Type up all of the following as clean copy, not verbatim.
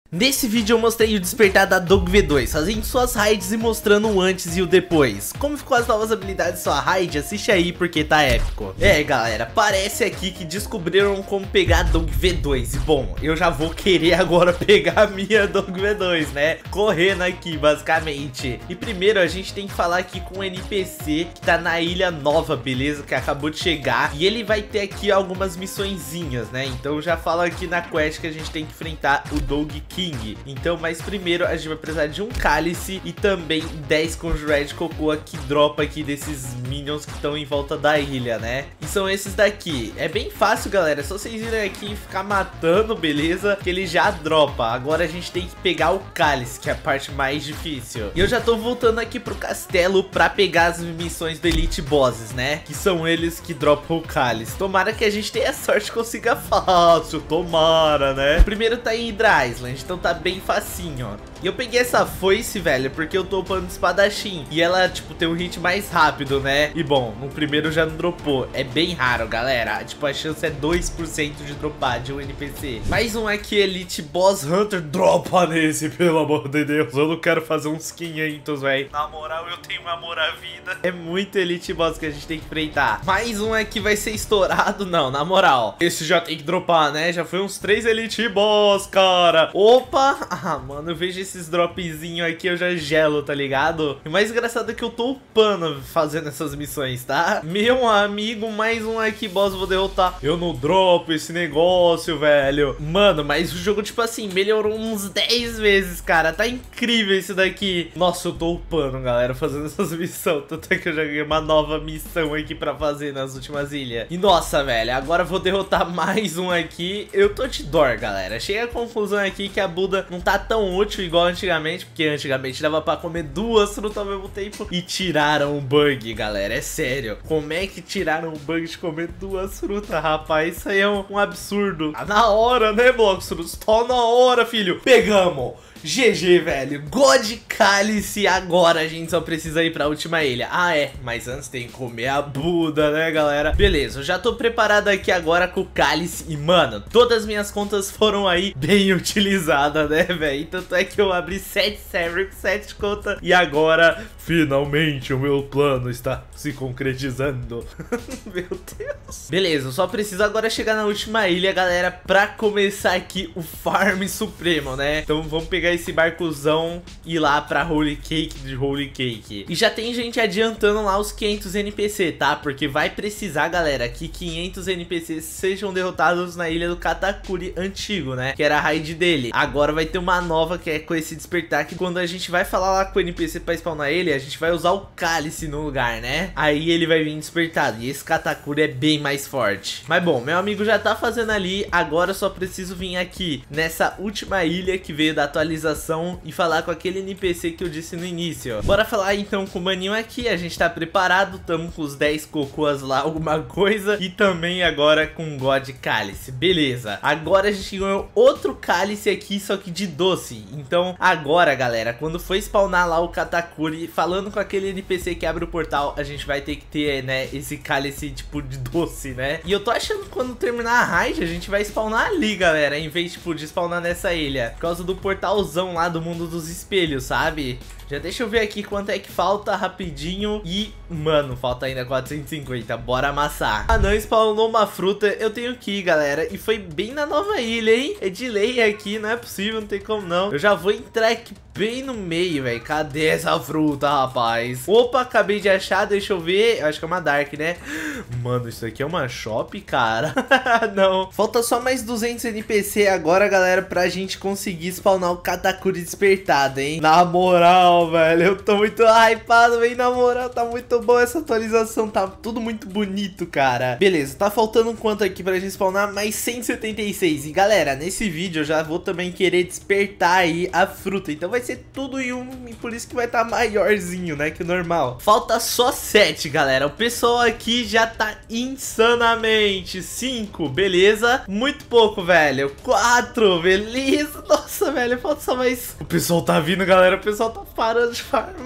Nesse vídeo eu mostrei o despertar da Dog V2, fazendo suas raids e mostrando o antes e o depois. Como ficou as novas habilidades de sua raid, assiste aí porque tá épico. Galera, parece aqui que descobriram como pegar a Dog V2. E bom, eu já vou querer agora pegar a minha Dog V2, né? Correndo aqui, basicamente. E primeiro a gente tem que falar aqui com o NPC que tá na Ilha Nova, beleza? Que acabou de chegar. E ele vai ter aqui algumas missõezinhas, né? Então já fala aqui na quest que a gente tem que enfrentar o Dog King. Então, mas primeiro a gente vai precisar de um cálice e também 10 Conjured Cocoa que dropa aqui desses minions que estão em volta da ilha, né? E são esses daqui. É bem fácil, galera, é só vocês irem aqui e ficar matando, beleza? Que ele já dropa. Agora a gente tem que pegar o cálice, que é a parte mais difícil. E eu já tô voltando aqui pro castelo pra pegar as missões do Elite Bosses, né? Que são eles que dropam o cálice. Tomara que a gente tenha sorte e consiga fácil, tomara, né? Primeiro tá em Hydra Island, então tá bem facinho, ó. E eu peguei essa foice, velho, porque eu tô upando espadachim. E ela, tipo, tem um hit mais rápido, né? E bom, no primeiro já não dropou. É bem raro, galera. Tipo, a chance é 2% de dropar de um NPC. Mais um aqui, Elite Boss Hunter. Dropa nesse, pelo amor de Deus. Eu não quero fazer uns 500, velho. Na moral, eu tenho amor à vida. É muito Elite Boss que a gente tem que enfrentar. Mais um aqui vai ser estourado. Não, na moral. Esse já tem que dropar, né? Já foi uns 3 Elite Boss, cara. Opa! Ah, mano, eu vejo esses dropzinhos aqui, eu já gelo, tá ligado? E o mais engraçado é que eu tô upando fazendo essas missões, tá? Meu amigo, mais um aqui, boss, vou derrotar. Eu não dropo esse negócio, velho. Mano, mas o jogo, tipo assim, melhorou uns 10 vezes, cara. Tá incrível esse daqui. Nossa, eu tô upando, galera, fazendo essas missões. Tanto é que eu já ganhei uma nova missão aqui pra fazer nas últimas ilhas. E nossa, velho, agora eu vou derrotar mais um aqui. Eu tô de dor, galera. Chega a conclusão aqui que a Buda não tá tão útil igual antigamente, porque antigamente dava pra comer 2 frutas ao mesmo tempo. E tiraram o bug, galera, é sério. Como é que tiraram o bug de comer 2 frutas, rapaz? Isso aí é um absurdo. Tá na hora, né, Bloxurus? Tá na hora, filho. Pegamos. GG, velho. God Cálice. Agora a gente só precisa ir pra última ilha. Ah, é. Mas antes tem que comer a Buda, né, galera? Beleza, eu já tô preparado aqui agora com o Cálice. E, mano, todas as minhas contas foram aí bem utilizadas, né, velho? Tanto é que eu abri 7 servers, 7 contas. E agora, finalmente, o meu plano está se concretizando. Meu Deus. Beleza, eu só preciso agora chegar na última ilha, galera, pra começar aqui o farm supremo, né? Então vamos pegar esse barcozão e ir lá pra Holy Cake de Holy Cake. E já tem gente adiantando lá os 500 NPC, tá? Porque vai precisar, galera, que 500 NPCs sejam derrotados na ilha do Katakuri antigo, né? Que era a raid dele. Agora vai ter uma nova que é com esse despertar, que quando a gente vai falar lá com o NPC pra spawnar ele, a gente vai usar o cálice no lugar, né? Aí ele vai vir despertado. E esse Katakuri é bem mais forte. Mas bom, meu amigo já tá fazendo ali. Agora eu só preciso vir aqui nessa última ilha que veio da atualização e falar com aquele NPC que eu disse no início. Bora falar então com o maninho aqui. A gente tá preparado, tamo com os 10 cocôs lá, alguma coisa. E também agora com o God Cálice. Beleza, agora a gente ganhou outro cálice aqui, só que de doce. Então agora, galera, quando for spawnar lá o Katakuri, falando com aquele NPC que abre o portal, a gente vai ter que ter, né, esse cálice tipo de doce, né? E eu tô achando que quando terminar a raid, a gente vai spawnar ali, galera, em vez tipo de spawnar nessa ilha, por causa do portalzão lá do mundo dos espelhos, sabe? Já deixa eu ver aqui quanto é que falta rapidinho. E, mano, falta ainda 450. Bora amassar. Ah, não, spawnou uma fruta. Eu tenho que ir, galera. E foi bem na nova ilha, hein? É de lei aqui, não é possível, não tem como não. Eu já vou entrar aqui bem no meio, velho. Cadê essa fruta, rapaz? Opa, acabei de achar, deixa eu ver. Eu acho que é uma Dark, né? Mano, isso aqui é uma shop, cara. Não. Falta só mais 200 NPC agora, galera, pra gente conseguir spawnar o Katakuri despertado, hein? Na moral, velho, eu tô muito hypado, velho. Na moral, tá muito bom essa atualização. Tá tudo muito bonito, cara. Beleza, tá faltando quanto aqui pra gente spawnar? Mais 176. E, galera, nesse vídeo eu já vou também querer despertar aí a fruta. Então vai ser tudo em um, e por isso que vai estar maiorzinho, né, que o normal. Falta só 7, galera. O pessoal aqui já tá insanamente. 5, beleza. Muito pouco, velho. 4, beleza. Nossa, velho, falta só mais. O pessoal tá vindo, galera. O pessoal tá parando de farmar.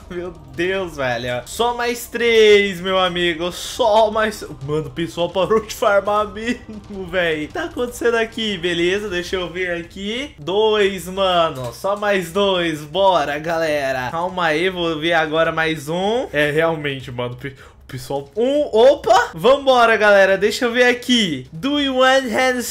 Meu Deus, velho. Só mais 3, meu amigo. Só mais... Mano, o pessoal parou de farmar mesmo, velho. O que tá acontecendo aqui? Beleza, deixa eu ver aqui. 2, mano. Só mais 2. Bora, galera. Calma aí, vou ver agora mais um. É, realmente, mano. Pessoal, opa, vambora, galera, deixa eu ver aqui. Do you want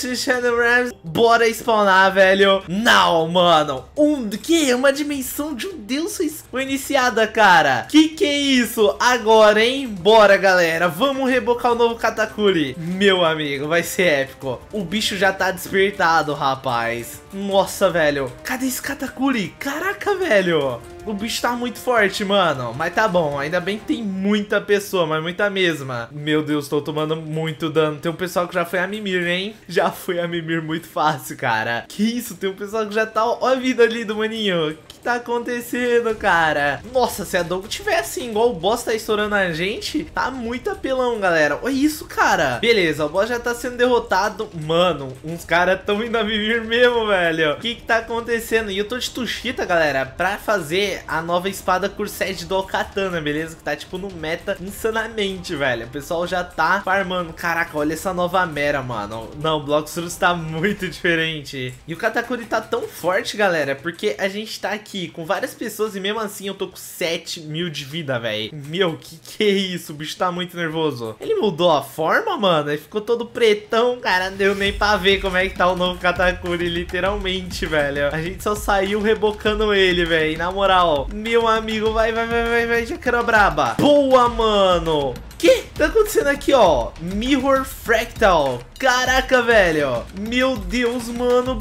hands? Bora spawnar, velho. Não, mano, que é uma dimensão de um deus foi iniciada, cara. Que é isso? Agora, hein? Bora, galera, vamos rebocar o novo Katakuri. Meu amigo, vai ser épico. O bicho já tá despertado, rapaz. Nossa, velho, cadê esse Katakuri? Caraca, velho. O bicho tá muito forte, mano. Mas tá bom, ainda bem que tem muita pessoa, mas muita mesma. Meu Deus, tô tomando muito dano. Tem um pessoal que já foi a Mimir, hein? Já foi a Mimir muito fácil, cara. Que isso? Tem um pessoal que já tá... Ó a vida ali do maninho. O que tá acontecendo, cara? Nossa, se a Dogo tiver assim, igual o boss tá estourando a gente, tá muito apelão, galera. Olha isso, cara. Beleza, o boss já tá sendo derrotado. Mano, uns caras tão indo a Mimir mesmo, velho. O que tá acontecendo? E eu tô de Tushita, galera, pra fazer a nova espada Cursed do Katana, beleza? Que tá tipo no meta insanamente, velho. O pessoal já tá farmando. Caraca, olha essa nova Mera, mano. Não, o Bloxurus tá muito diferente. E o Katakuri tá tão forte, galera, porque a gente tá aqui com várias pessoas e mesmo assim eu tô com 7.000 de vida, velho. Meu, que é isso? O bicho tá muito nervoso. Ele mudou a forma, mano? Ele ficou todo pretão, cara. Não deu nem pra ver como é que tá o novo Katakuri, literalmente, velho. A gente só saiu rebocando ele, velho. Na moral, meu amigo, vai, Jacaré braba. Boa, mano. Que tá acontecendo aqui, ó? Mirror Fractal. Caraca, velho. Meu Deus, mano.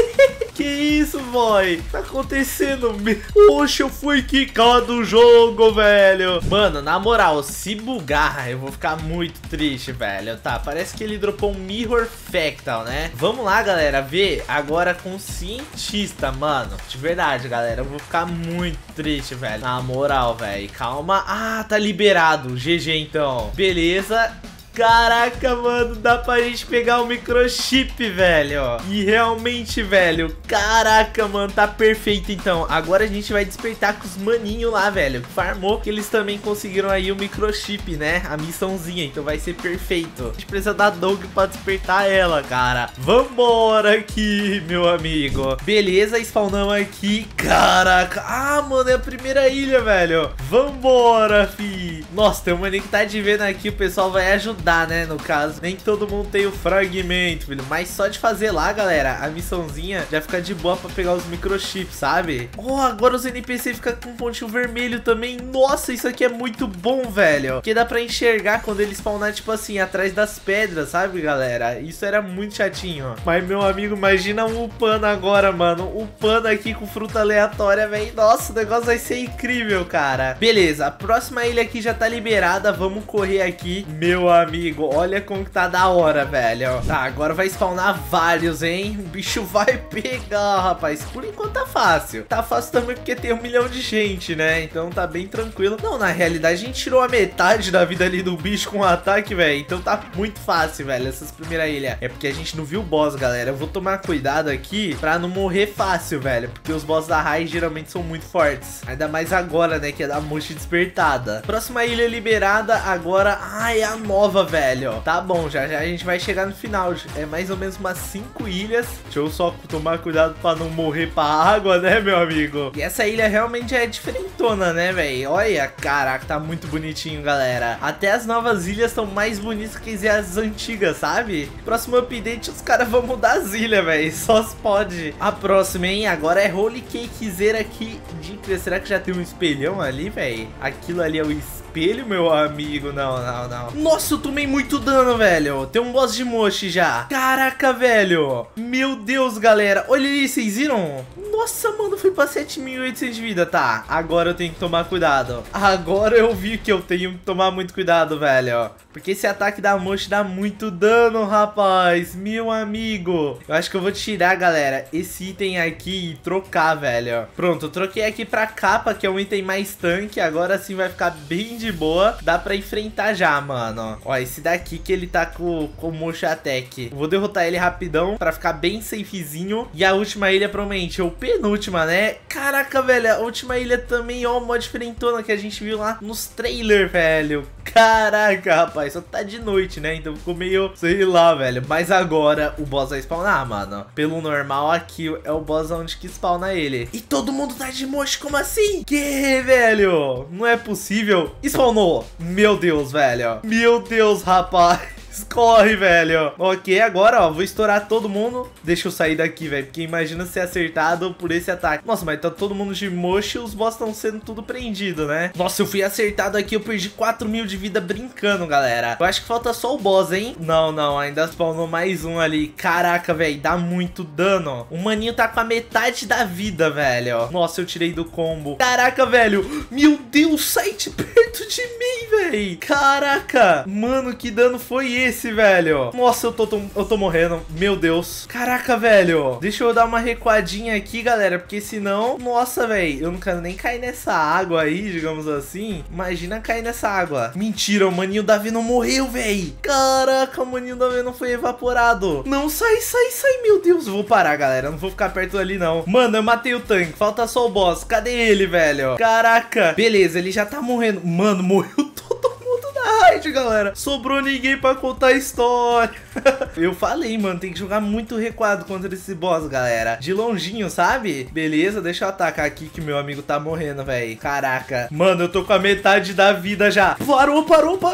Que isso, boy? Tá acontecendo? Poxa, eu fui quicado do jogo, velho. Mano, na moral, se bugar, eu vou ficar muito triste, velho. Tá, parece que ele dropou um Mirror Fractal, né? Vamos lá, galera, ver agora com o cientista, mano. De verdade, galera, eu vou ficar muito triste, velho. Na moral, velho. Calma. Ah, tá liberado. GG, então. Beleza. Caraca, mano, dá pra gente pegar o microchip, velho. E realmente, velho, caraca, mano, tá perfeito, então. Agora a gente vai despertar com os maninhos lá, velho, que farmou, que eles também conseguiram aí o microchip, né? A missãozinha, então vai ser perfeito. A gente precisa da Dog pra despertar ela, cara. Vambora aqui, meu amigo. Beleza, spawnamos aqui. Caraca. Ah, mano, é a primeira ilha, velho. Vambora, fi. Nossa, tem um maninho que tá de vendo aqui, o pessoal vai ajudar, né, no caso. Nem todo mundo tem o fragmento, filho. Mas só de fazer lá, galera, a missãozinha já fica de boa pra pegar os microchips, sabe? Oh, agora os NPC ficam com um pontinho vermelho também. Nossa, isso aqui é muito bom, velho. Porque dá pra enxergar quando ele spawnar, tipo assim, atrás das pedras, sabe, galera? Isso era muito chatinho. Mas, meu amigo, imagina um Upana agora, mano. Upana aqui com fruta aleatória, velho. Nossa, o negócio vai ser incrível, cara. Beleza, a próxima ilha aqui já tá liberada. Vamos correr aqui, meu amigo, olha como que tá da hora, velho. Tá, agora vai spawnar vários, hein? O bicho vai pegar, rapaz. Por enquanto tá fácil. Tá fácil também porque tem 1 milhão de gente, né? Então tá bem tranquilo. Não, na realidade a gente tirou a metade da vida ali do bicho com o ataque, velho. Então tá muito fácil, velho, essas primeiras ilhas. É porque a gente não viu o boss, galera. Eu vou tomar cuidado aqui pra não morrer fácil, velho. Porque os boss da raid geralmente são muito fortes. Ainda mais agora, né? Que é da Mochi despertada. Próxima ilha liberada agora. Ah, é a nova, velho. Tá bom, já a gente vai chegar no final. É mais ou menos umas 5 ilhas. Deixa eu só tomar cuidado pra não morrer pra água, né, meu amigo? E essa ilha realmente é diferentona, né, velho? Olha, caraca, tá muito bonitinho, galera. Até as novas ilhas estão mais bonitas que as antigas, sabe? Próximo update, os caras vão mudar as ilhas, velho. Só se pode. A próxima, hein? Agora é Holy Cakezeira aqui de... Será que já tem um espelhão ali, velho? Aquilo ali é o espelho, meu amigo. Não. Nossa, eu tomei muito dano, velho. Tem um boss de Mochi já. Caraca, velho. Meu Deus, galera. Olha ali, vocês viram? Nossa, mano, fui pra 7.800 de vida. Tá, agora eu tenho que tomar cuidado. Agora eu vi que eu tenho que tomar muito cuidado, velho. Porque esse ataque da Moshi dá muito dano, rapaz. Meu amigo. Eu acho que eu vou tirar, galera, esse item aqui e trocar, velho. Pronto, eu troquei aqui pra capa, que é um item mais tanque. Agora sim vai ficar bem de boa. Dá pra enfrentar já, mano. Ó, esse daqui que ele tá com o Moshi Attack. Eu vou derrotar ele rapidão pra ficar bem safezinho. E a última ilha, provavelmente, ou penúltima, né? Caraca, velho, a última ilha também, ó, mó diferentona que a gente viu lá nos trailers, velho. Caraca, rapaz, só tá de noite, né? Então ficou meio, sei lá, velho. Mas agora o boss vai spawnar, mano. Pelo normal, aqui é o boss onde que spawna ele. E todo mundo tá de Moshi, como assim? Que, velho? Não é possível. Spawnou. Meu Deus, velho. Meu Deus, rapaz. Corre, velho. Ok, agora, ó, vou estourar todo mundo. Deixa eu sair daqui, velho, porque imagina ser acertado por esse ataque. Nossa, mas tá todo mundo de Moshi e os boss estão sendo tudo prendido, né? Nossa, eu fui acertado aqui, eu perdi 4.000 de vida brincando, galera. Eu acho que falta só o boss, hein? Não, não, ainda spawnou mais um ali. Caraca, velho, dá muito dano. O maninho tá com a metade da vida, velho. Nossa, eu tirei do combo. Caraca, velho. Meu Deus, sai de perto de mim, velho. Caraca. Mano, que dano foi esse, velho? Nossa, eu tô morrendo. Meu Deus. Caraca, velho. Deixa eu dar uma recuadinha aqui, galera, porque senão... Nossa, velho, eu não quero nem cair nessa água aí, digamos assim. Imagina cair nessa água. Mentira, o maninho Davi não morreu, velho. Caraca, o maninho Davi não foi evaporado. Não, sai, meu Deus. Eu vou parar, galera, eu não vou ficar perto ali, não. Mano, eu matei o tanque, falta só o boss. Cadê ele, velho? Caraca. Beleza, ele já tá morrendo. Mano, morreu todo mundo na raid, galera. Sobrou ninguém pra contar a história. Eu falei, mano, tem que jogar muito recuado contra esse boss, galera. De longinho, sabe? Beleza, deixa eu atacar aqui que meu amigo tá morrendo, velho. Caraca. Mano, eu tô com a metade da vida já. Parou.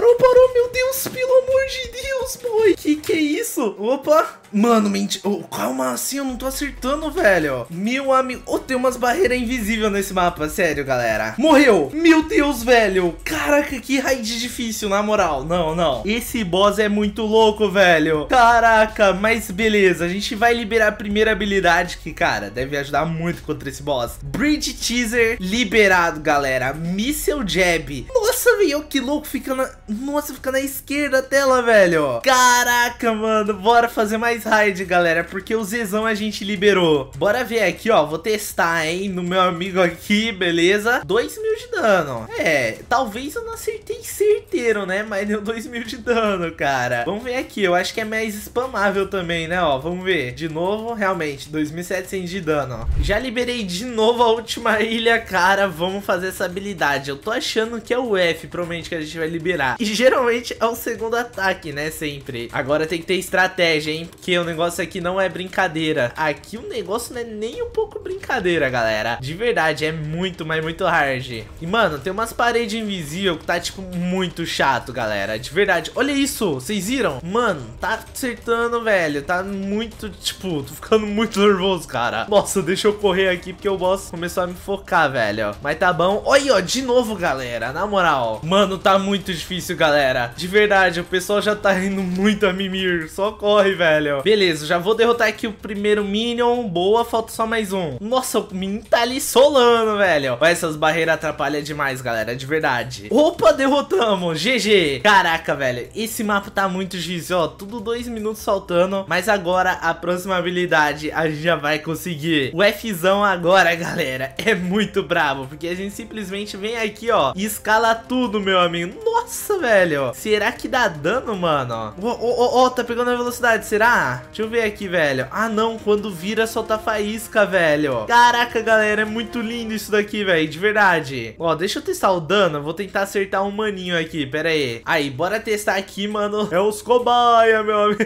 Meu Deus, pelo amor de Deus, boy. Que é isso? Opa. Mano, mentira. Oh, calma assim, eu não tô acertando, velho. Meu amigo. Oh, tem umas barreiras invisíveis nesse mapa, sério, galera. Morreu. Meu Deus, velho. Caraca, que raid difícil, na moral. Não. Esse boss é muito louco, velho. Caraca, mas beleza. A gente vai liberar a primeira habilidade que, cara, deve ajudar muito contra esse boss. Bridge Teaser liberado, galera. Missile Jab. Nossa, velho, que louco. Nossa, fica na esquerda a tela, velho. Caraca, mano. Bora fazer mais raid, galera, porque o Zezão a gente liberou. Bora ver aqui, ó. Vou testar, hein, no meu amigo aqui, beleza? 2.000 de dano. É, talvez eu não acertei certeiro, né? Mas deu 2.000 de dano, cara. Vamos ver aqui. Eu acho que é mais spamável também, né? Ó, vamos ver. De novo, realmente, 2.700 de dano, ó. Já liberei de novo a última ilha, cara. Vamos fazer essa habilidade. Eu tô achando que é o F, provavelmente, que a gente vai liberar. E geralmente é o segundo ataque, né? Sempre. Agora tem que ter estratégia, hein? Porque o negócio aqui não é brincadeira. Aqui o negócio não é nem um pouco brincadeira, galera. De verdade, é muito, mas muito hard. E, mano, tem umas paredes invisíveis que tá, tipo, muito chato, galera. De verdade. Olha isso, vocês viram? Mano, tá acertando, velho. Tá muito, tipo, tô ficando muito nervoso, cara. Nossa, deixa eu correr aqui porque o boss começou a me focar, velho. Mas tá bom. Olha, ó, de novo, galera. Na moral. Mano, tá muito difícil, galera. De verdade, o pessoal já tá indo muito a mimir. Só corre, velho. Beleza, já vou derrotar aqui o primeiro Minion. Boa, falta só mais um. Nossa, o Minion tá ali solando, velho. Olha, essas barreiras atrapalham demais, galera. De verdade. Opa, derrotamos. GG. Caraca, velho. Esse mapa tá muito difícil, ó. Tudo 2 minutos saltando. Mas agora, a próxima habilidade, a gente já vai conseguir. O Fzão agora, galera, é muito brabo. Porque a gente simplesmente vem aqui, ó, e escala tudo, meu amigo. Nossa, velho. Será que dá dano, mano? Ó, tá pegando a velocidade, será? Deixa eu ver aqui, velho. Ah, não. Quando vira, solta faísca, velho. Caraca, galera, é muito lindo isso daqui, velho. De verdade. Ó, deixa eu testar o dano. Vou tentar acertar um maninho aqui. Pera aí. Aí, bora testar aqui, mano. É os cobaia, meu amigo.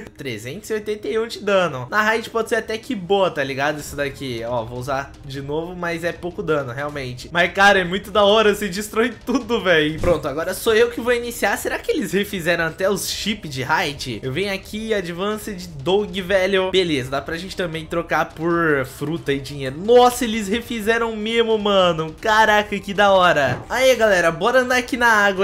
381 de dano. Na raid pode ser até que boa, tá ligado? Isso daqui. Ó, vou usar de novo, mas é pouco dano, realmente. Mas, cara, é muito da hora. Você destrói tudo, velho. Pronto, agora sou eu que vou iniciar. Será que eles refizeram até os chips de raid? Eu venho aqui, Advanced Dog, velho. Beleza, dá pra gente também trocar por fruta e dinheiro. Nossa, eles refizeram mesmo, mano. Caraca, que da hora. Aí, galera, bora andar aqui na água, hein?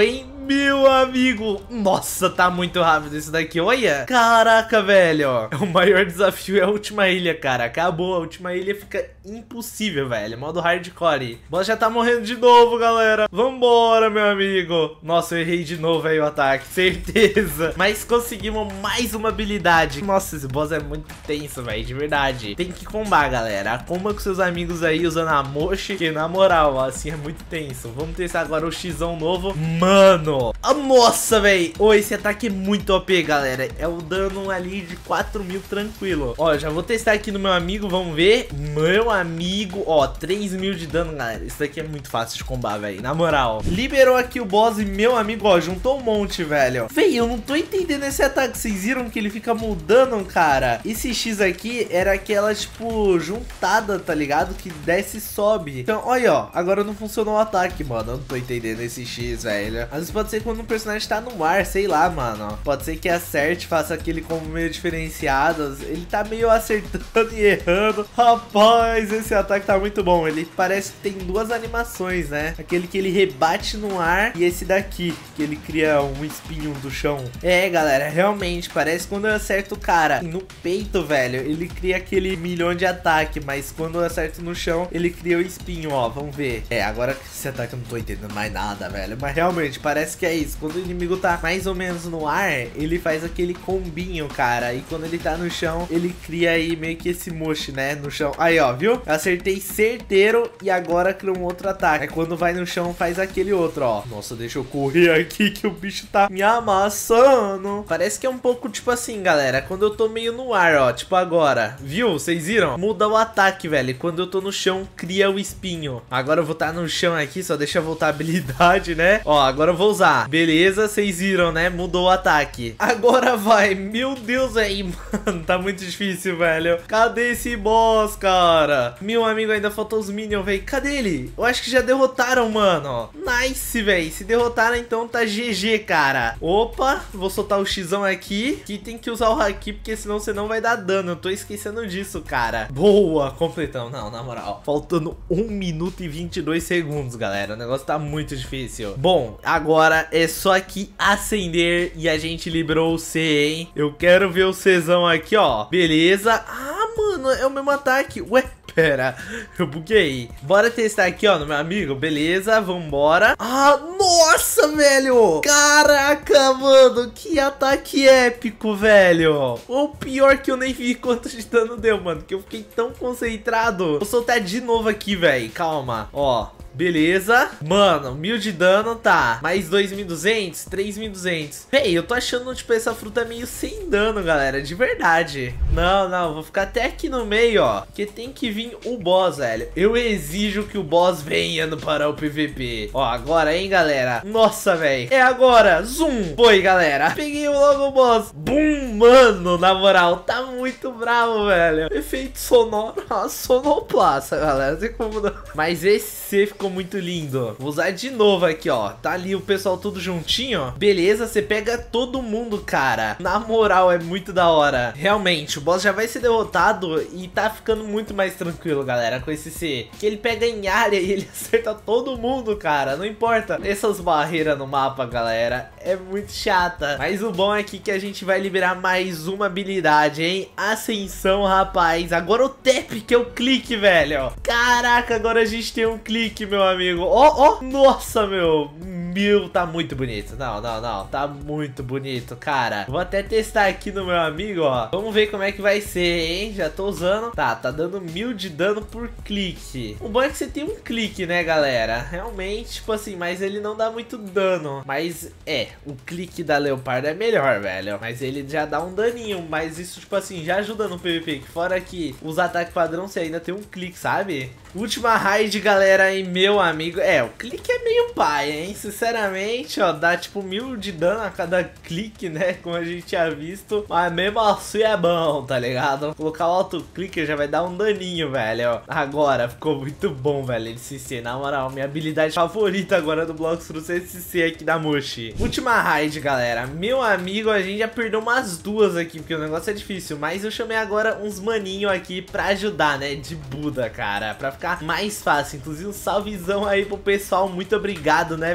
Meu amigo, nossa, tá muito rápido isso daqui, olha. Caraca, velho. O maior desafio é a última ilha, cara. Acabou, a última ilha fica impossível, velho. Modo hardcore. O boss já tá morrendo de novo, galera. Vambora, meu amigo. Nossa, eu errei de novo aí o ataque, certeza. Mas conseguimos mais uma habilidade. Nossa, esse boss é muito tenso, velho, de verdade. Tem que combar, galera. Comba com seus amigos aí usando a Moshi, que na moral, assim, é muito tenso. Vamos testar agora o Xão novo. Mano, nossa, velho. Oh, esse ataque é muito OP, galera. É o dano ali de 4.000 tranquilo. Ó, já vou testar aqui no meu amigo, vamos ver. Meu amigo, ó, 3.000 de dano, galera. Isso daqui é muito fácil de combar, velho, na moral. Liberou aqui o boss e meu amigo, ó, juntou um monte, velho. Véi, eu não tô entendendo esse ataque. Vocês viram que ele fica mudando, cara? Esse X aqui era aquela, tipo, juntada, tá ligado? Que desce e sobe. Então, olha, ó, agora não funcionou o ataque, mano. Eu não tô entendendo esse X, velho. Às vezes pode ser quando um personagem tá no ar, sei lá, mano. Pode ser que acerte, faça aquele combo meio diferenciado. Ele tá meio acertando e errando. Rapaz, esse ataque tá muito bom. Ele parece que tem duas animações, né? Aquele que ele rebate no ar e esse daqui, que ele cria um espinho do chão. É, galera, realmente, parece quando eu acerto o cara no peito, velho, ele cria aquele milhão de ataque, mas quando eu acerto no chão, ele cria o espinho, ó, vamos ver. É, agora que esse ataque eu não tô entendendo mais nada, velho, mas realmente, parece que é isso. Quando o inimigo tá mais ou menos no ar, ele faz aquele combinho, cara, e quando ele tá no chão, ele cria aí meio que esse moche, né, no chão. Aí, ó, viu? Eu acertei certeiro e agora cria um outro ataque. Aí quando vai no chão, faz aquele outro, ó. Nossa, deixa eu correr aqui que o bicho tá me amassando. Parece que é um pouco tipo assim, galera, quando eu tô meio no ar, ó, tipo agora, viu? Vocês viram? Muda o ataque, velho. Quando eu tô no chão, cria o espinho. Agora eu vou estar no chão aqui, só deixa eu voltar a habilidade, né? Ó, agora eu vou usar. Beleza, vocês viram, né? Mudou o ataque. Agora vai. Meu Deus, velho. Mano, tá muito difícil, velho. Cadê esse boss, cara? Meu amigo, ainda faltou os minions, velho. Cadê ele? Eu acho que já derrotaram, mano. Nice, velho. Se derrotaram, então tá GG, cara. Opa, vou soltar o Xão aqui. Que tem que usar o Haki, porque senão você não vai dar dano. Eu tô esquecendo disso, cara. Boa, completão. Não, na moral. Faltando 1 minuto e 22 segundos, galera. O negócio tá muito difícil. Bom, agora é só aqui acender e a gente liberou o C, hein? Eu quero ver o Czão aqui, ó. Beleza. Ah, mano, é o mesmo ataque. Ué, pera, eu buguei. Bora testar aqui, ó, no meu amigo. Beleza, vambora. Ah, nossa, velho. Caraca, mano, que ataque épico, velho. O pior que eu nem vi quanto de dano deu, mano, que eu fiquei tão concentrado. Vou soltar de novo aqui, velho. Calma, ó. Beleza. Mano, 1.000 de dano, tá. Mais 2.200, 3.200. Véi, eu tô achando, tipo, essa fruta meio sem dano, galera. De verdade. Não, não, vou ficar até aqui no meio, ó. Porque tem que vir o boss, velho. Eu exijo que o boss venha para o PVP. Ó, agora, hein, galera. Nossa, velho. É agora. Zoom. Foi, galera. Peguei logo o boss. Bum, mano. Na moral, tá muito bravo, velho. Efeito sonoro. Sonoplasta, galera. Não sei como não. Mas esse C ficou muito lindo. Vou usar de novo aqui, ó. Tá ali o pessoal tudo juntinho, ó. Beleza, você pega todo mundo, cara. Na moral, é muito da hora. Realmente, o boss já vai ser derrotado e tá ficando muito mais tranquilo, galera, com esse C. Que ele pega em área e ele acerta todo mundo, cara. Não importa. Essas barreiras no mapa, galera, é muito chata. Mas o bom é aqui que a gente vai liberar mais uma habilidade, hein? Ascensão, rapaz. Agora o tap, que é o clique, velho. Caraca, agora a gente tem um clique, meu amigo. Ó, ó. Nossa, meu. Tá muito bonito. Não, não, não. Tá muito bonito, cara. Vou até testar aqui no meu amigo, ó. Vamos ver como é que vai ser, hein? Já tô usando. Tá dando 1.000 de dano por clique. O bom é que você tem um clique, né, galera? Realmente, tipo assim, mas ele não dá muito dano. Mas, o clique da Leopardo é melhor, velho. Mas ele já dá um daninho. Mas isso, tipo assim, já ajuda no PVP. Que fora que os ataques padrão, você ainda tem um clique, sabe? Última raid, galera, e meu amigo. O clique é meio pai, hein? Sinceramente, ó, dá tipo 1.000 de dano a cada clique, né? Como a gente tinha visto. Mas mesmo assim é bom, tá ligado? Colocar o auto-clicker já vai dar um daninho, velho. Agora, ficou muito bom, velho, esse C. Na moral, minha habilidade favorita agora do Blox Fruits é esse C aqui da Moshi. Última raid, galera. Meu amigo, a gente já perdeu umas duas aqui, porque o negócio é difícil. Mas eu chamei agora uns maninhos aqui pra ajudar, né? De Buda, cara. Pra ficar mais fácil. Inclusive um salvezão aí pro pessoal. Muito obrigado, né, velho?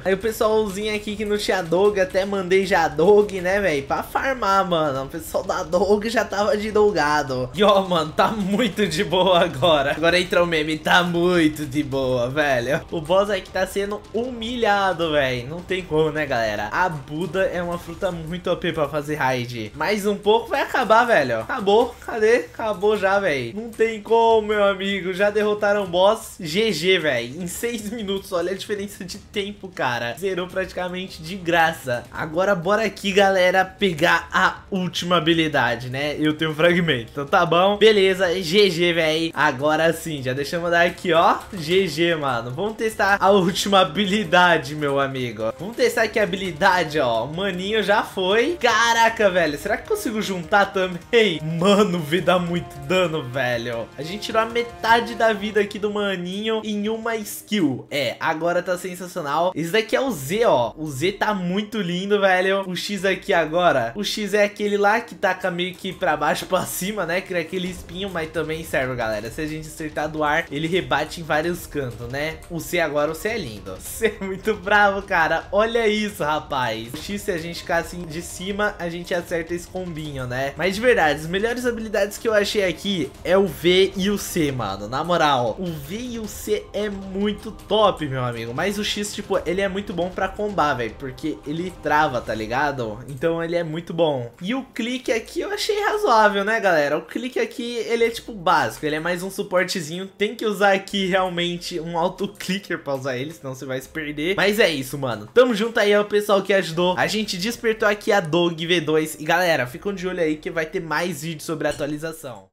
Aí o pessoalzinho aqui que não tinha dog, até mandei já dog, né, velho? Pra farmar, mano. O pessoal da dog já tava de dogado. E ó, mano, tá muito de boa agora. Agora entra o meme, tá muito de boa, velho. O boss aqui tá sendo humilhado, velho. Não tem como, né, galera? A Buda é uma fruta muito OP pra fazer raid. Mais um pouco vai acabar, velho. Acabou. Cadê? Acabou já, velho. Não tem como, meu amigo. Já derrotaram o boss. GG, velho. Em 6 minutos. Olha a diferença de tempo, cara. Zerou praticamente de graça. Agora bora aqui, galera, pegar a última habilidade, né? Eu tenho fragmento. Então tá bom. Beleza. GG, velho. Agora sim. Já deixa eu mandar aqui, ó. GG, mano. Vamos testar a última habilidade, meu amigo. Vamos testar aqui a habilidade, ó. O maninho já foi. Caraca, velho. Será que consigo juntar também? Mano, dá muito dano, velho. A gente tirou a metade da vida aqui do maninho em uma skill. É, agora tá sensacional. Esse daqui é o Z, ó. O Z tá muito lindo, velho. O X aqui agora. O X é aquele lá que taca meio que pra baixo, pra cima, né? Que é aquele espinho, mas também serve, galera. Se a gente acertar do ar, ele rebate em vários cantos, né? O C agora, o C é lindo. C é muito bravo, cara. Olha isso, rapaz. O X, se a gente ficar assim de cima, a gente acerta esse combinho, né? Mas de verdade, as melhores habilidades que eu achei aqui é o V e o C, mano. Na moral, o V e o C é muito top, meu amigo. Mas o X, tipo, ele é muito bom pra combar, velho. Porque ele trava, tá ligado? Então ele é muito bom. E o clique aqui eu achei razoável, né, galera? O clique aqui, ele é tipo básico. Ele é mais um suportezinho. Tem que usar aqui realmente um auto-clicker pra usar ele, senão você vai se perder. Mas é isso, mano. Tamo junto aí ao pessoal que ajudou. A gente despertou aqui a Dog V2. E galera, ficam de olho aí que vai ter mais vídeos sobre a atualização.